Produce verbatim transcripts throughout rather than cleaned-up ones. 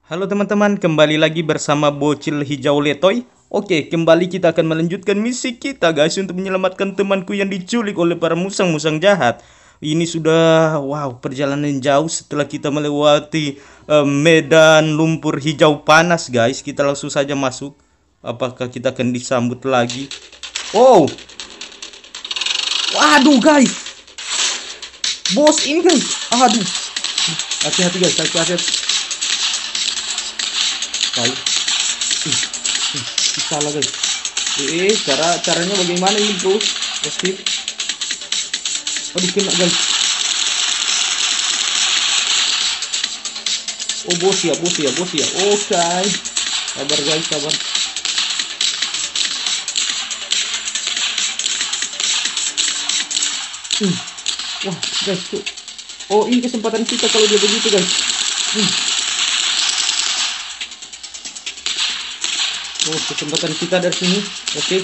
Halo teman-teman, kembali lagi bersama Bocil Hijau Letoy. Oke, kembali kita akan melanjutkan misi kita guys untuk menyelamatkan temanku yang diculik oleh para musang-musang jahat. Ini sudah, wow, perjalanan jauh setelah kita melewati eh, medan lumpur hijau panas guys. Kita langsung saja masuk. Apakah kita akan disambut lagi? Wow, waduh guys, bos ini guys, aduh, hati-hati guys, hati-hati. Baik, ih, ih, salah guys. Eh, cara caranya bagaimana ini bro? Pasti, aduh kena guys. Oh bos ya, bos ya, bos ya. Oke, sabar guys, sabar. Hmm. Wah guys tuh. Oh ini kesempatan kita kalau dia begitu guys. Hmm. Oh kesempatan kita dari sini. Oke. Okay.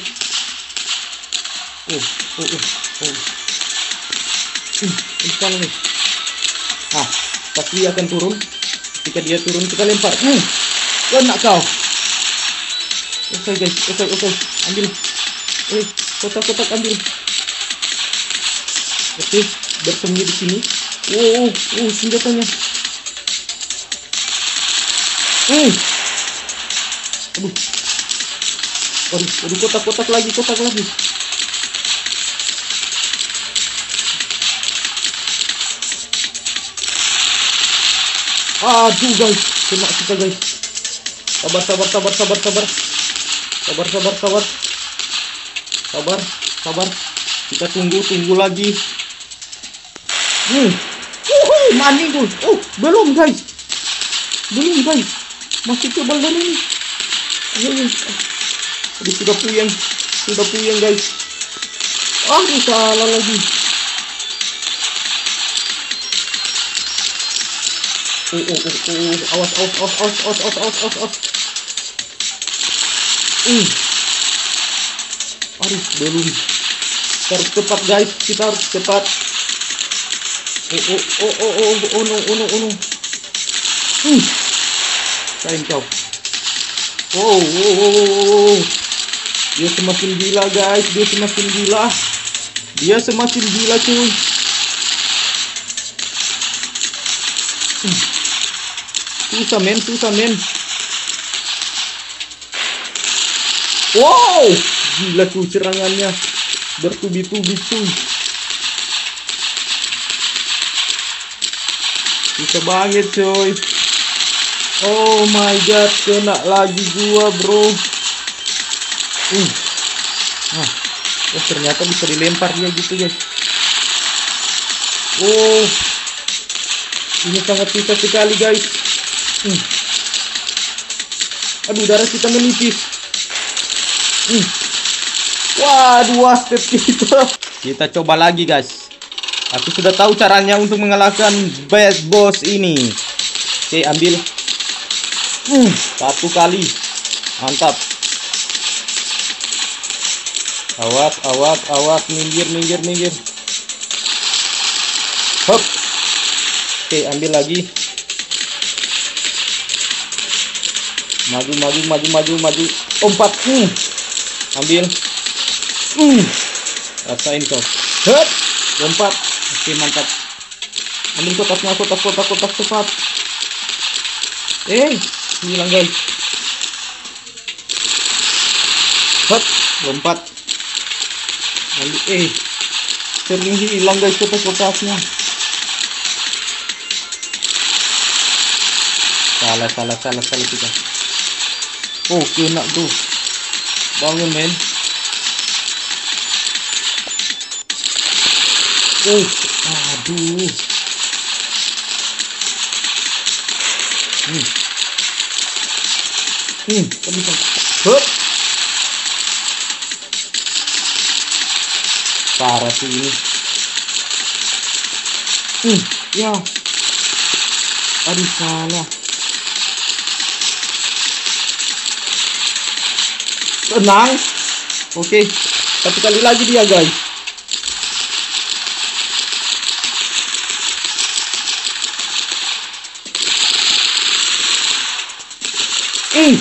Oh oh oh oh. Hmm. Bisa nih. Ah pasti dia akan turun. Ketika dia turun kita lempar. Hmm. Kena kau. Oke okay, guys. Oke okay, oke. Okay. Ambil. Eh kotak-kotak ambil. Oke, bersembunyi di sini. Oh, oh, oh, senjatanya. Hmm. Aduh. Waduh, waduh, kotak-kotak lagi, kotak lagi. Aduh, guys, kena kita, guys. Sabar, sabar, sabar, sabar, sabar. Sabar, sabar, sabar. Sabar, sabar. Kita tunggu, tunggu lagi. Hmm. Uhuh, maning tuh. Oh, belum guys. Belum guys. Masih tebal dari ini. Aduh, aduh, sudah puyeng. Sudah puyeng guys. Ah, salah lagi. Oh, oh, oh, oh. Awas, awas, awas, awas, awas, awas, awas, awas, awas. Hmm. Aduh, belum. Kita harus cepat guys. Kita harus cepat. Oh oh oh oh oh oh no oh no oh no. Hmm. Kain kau. Oh oh oh oh. Dia semakin gila guys, dia semakin gila. Dia semakin gila cuy. Hmm. Susah men, susah men. Wow, gila cuy serangannya. Bertubi-tubi cuy. Bisa banget coy. Oh my god, kena lagi gua bro. Hmm. Nah, oh ternyata bisa dilempar dia gitu guys. Oh, ini sangat susah sekali guys. Hmm. Aduh, darah kita menipis. Hmm. Waduh, dua step kita. Kita coba lagi guys. Aku sudah tahu caranya untuk mengalahkan bad boss ini. Oke, ambil. Hmm, satu kali. Mantap. Awas, awas, awas. Minggir, minggir, minggir. Hop. Oke, ambil lagi. Maju, maju, maju, maju, maju. Lompat. Hmm. Ambil. Hmm. Rasain kau. Hop. Lompat. Oke, mantap. Ambil kotaknya, kotak, kotak, kotak, cepat. Eh, hilang guys. Hop, lompat. Ambil, eh, sering hilang guys kotak-kotaknya. Salah, salah, salah, salah kita. Oh, kena tuh. Bangun men. Oh, aduh. Hmm. Hmm, bisa. Hup. Parah sih ini. Hmm, ya. Aduh, salah. Tenang. Oke. Satu kali lagi dia, guys. Ih.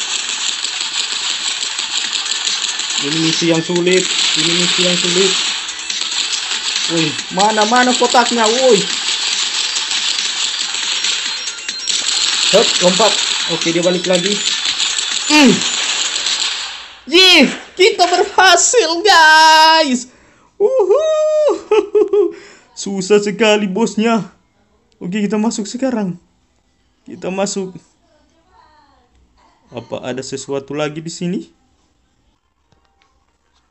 Ini misi yang sulit. Ini misi yang sulit. Woi, mana-mana kotaknya, woi. Hop, lompat. Oke, dia balik lagi. Ih. Yih, kita berhasil, guys. Uhuh. Susah sekali bosnya. Oke, kita masuk sekarang. Kita masuk. Apa ada sesuatu lagi di sini?